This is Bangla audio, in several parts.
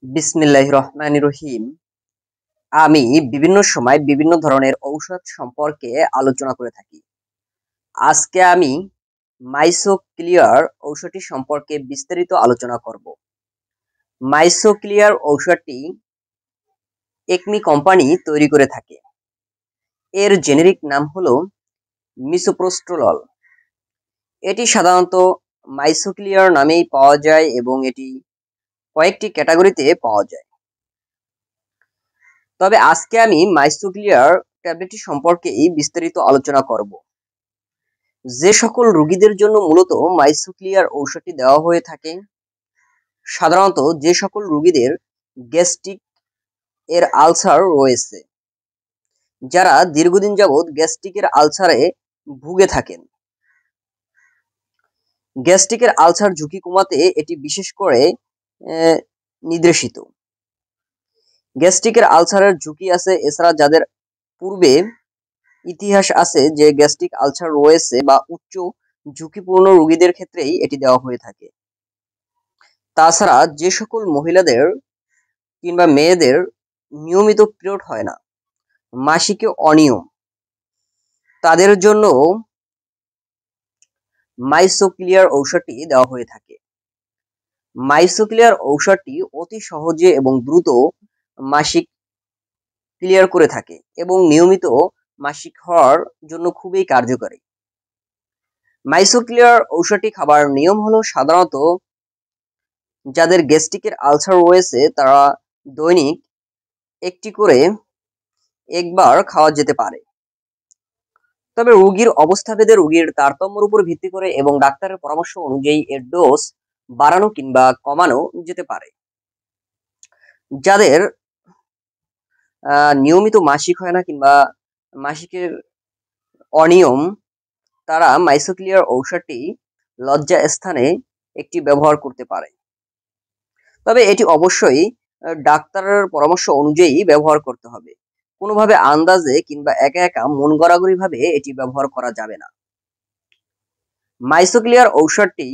বিসমিল্লাহির রহমানির রহিম। আমি বিভিন্ন সময় বিভিন্ন ধরনের ঔষধ সম্পর্কে আলোচনা করে থাকি। আজকে আমি মাইসোক্লিয়ার ঔষধটি সম্পর্কে বিস্তারিত আলোচনা করব। মাইসোক্লিয়ার ঔষধটি একমি কোম্পানি তৈরি করে থাকে। এর জেনেরিক নাম হলো মিসোপ্রোস্টোলল। এটি সাধারণত মাইসোক্লিয়ার নামেই পাওয়া যায় এবং এটি কয়েকটি ক্যাটাগরিতে পাওয়া যায়। তবে আজকে আমি মাইসোক্লিয়ার ট্যাবলেটটি সম্পর্কেই বিস্তারিত আলোচনা করব। যে সকল রোগীদের জন্য মূলত মাইসোক্লিয়ার ঔষধটি দেওয়া হয়ে থাকে, সাধারণত যে সকল রোগীদের গ্যাস্ট্রিক এর আলসার রয়েছে, যারা দীর্ঘদিন যাবৎ গ্যাস্ট্রিকের আলসারে ভুগে থাকেন। গ্যাস্ট্রিকের আলসার ঝুঁকি কমাতে এটি বিশেষ করে নির্দেশিত। গ্যাস্ট্রিকের আলসারের ঝুঁকি আছে, এছাড়া যাদের পূর্বে ইতিহাস আছে যে গ্যাস্ট্রিক আলসার রয়েছে বা উচ্চ ঝুঁকিপূর্ণ রোগীদের ক্ষেত্রেই এটি দেওয়া হয়ে থাকে। তাছাড়া যে সকল মহিলাদের কিংবা মেয়েদের নিয়মিত পিরিয়ড হয় না, মাসিকে অনিয়ম, তাদের জন্য মাইসোক্লিয়ার ঔষধটি দেওয়া হয়ে থাকে। মাইসোক্লিয়ার ঔষধটি অতি সহজে এবং দ্রুত মাসিক ক্লিয়ার করে থাকে এবং নিয়মিত মাসিক হওয়ার জন্য খুবই কার্যকরী। মাইসোক্লিয়ার ঔষধটি খাবার নিয়ম হলো সাধারণত যাদের গ্যাস্ট্রিকের আলসার রয়েছে তারা দৈনিক একটি করে একবার খাওয়া যেতে পারে। তবে রোগীর অবস্থাভেদে রোগীর তারতম্যের উপর ভিত্তি করে এবং ডাক্তারের পরামর্শ অনুযায়ী এর ডোজ বাড়ানো কিংবা কমানো যেতে পারে। যাদের নিয়মিত মাসিক হয় না কিংবা মাসিকের অনিয়ম, তারা মাইসোক্লিয়ার ঔষধটি লজ্জা স্থানে একটি ব্যবহার করতে পারে। তবে এটি অবশ্যই ডাক্তারের পরামর্শ অনুযায়ী ব্যবহার করতে হবে। কোনোভাবে আন্দাজে কিংবা একা একা মন গড়াগড়ি ভাবে এটি ব্যবহার করা যাবে না। মাইসোক্লিয়ার ঔষধটি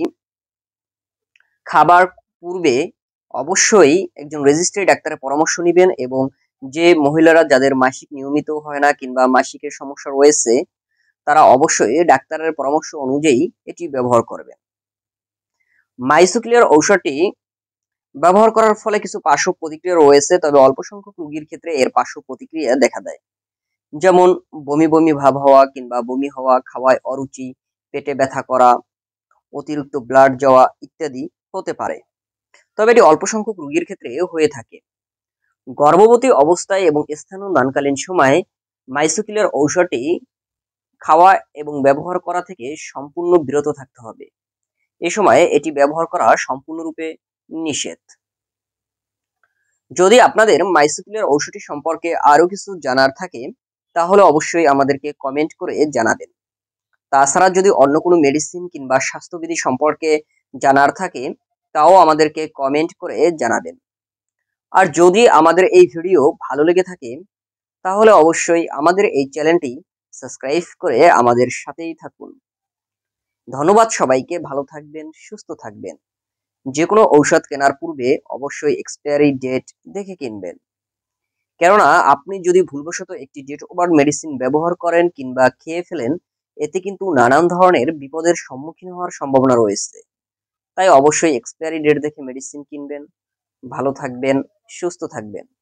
খাবার পূর্বে অবশ্যই একজন রেজিস্ট্রি ডাক্তারের পরামর্শ নেবেন এবং যে মহিলারা যাদের মাসিক নিয়মিত হয় না কিংবা মাসিকের সমস্যা রয়েছে, তারা অবশ্যই ডাক্তারের পরামর্শ অনুযায়ী এটি ব্যবহার করবেন। মাইসোক্লিয়ার ঔষধটি ব্যবহার করার ফলে কিছু পার্শ্ব প্রতিক্রিয়া রয়েছে, তবে অল্প সংখ্যক রোগীর ক্ষেত্রে এর পার্শ্ব প্রতিক্রিয়া দেখা দেয়, যেমন বমি বমি ভাব হওয়া কিংবা বমি হওয়া, খাওয়ায় অরুচি, পেটে ব্যথা করা, অতিরিক্ত ব্লাড যাওয়া ইত্যাদি হতে পারে। তবে এটি অল্প সংখ্যক রোগীর ক্ষেত্রে হয়ে থাকে। গর্ভবতী অবস্থায় এবং স্তন্যদানকালীন সময়ে মাইসোক্লিয়ার ঔষধটি খাওয়া এবং ব্যবহার করা থেকে সম্পূর্ণ বিরত থাকতে হবে। এ সময়ে এটি ব্যবহার করা সম্পূর্ণরূপে নিষেধ। যদি আপনাদের মাইসোক্লিয়ার ঔষধটি সম্পর্কে আরো কিছু জানার থাকে তাহলে অবশ্যই আমাদেরকে কমেন্ট করে জানাবেন। তাছাড়া যদি অন্য কোনো মেডিসিন কিংবা স্বাস্থ্যবিধি সম্পর্কে জানার থাকে তাও আমাদেরকে কমেন্ট করে জানাবেন। আর যদি আমাদের এই ভিডিও ভালো লেগে থাকে তাহলে অবশ্যই আমাদের এই চ্যানেলটি সাবস্ক্রাইব করে আমাদের সাথেই থাকুন। ধন্যবাদ সবাইকে। ভালো থাকবেন, সুস্থ থাকবেন। যে কোনো ঔষধ কেনার পূর্বে অবশ্যই এক্সপায়ারি ডেট দেখে কিনবেন, কেননা আপনি যদি ভুলবশত একটি ডেট ওভার মেডিসিন ব্যবহার করেন কিংবা খেয়ে ফেলেন, এতে কিন্তু নানান ধরনের বিপদের সম্মুখীন হওয়ার সম্ভাবনা রয়েছে। তাই অবশ্যই এক্সপায়ারি ডেট দেখে মেডিসিন কিনবেন। ভালো থাকবেন, সুস্থ থাকবেন।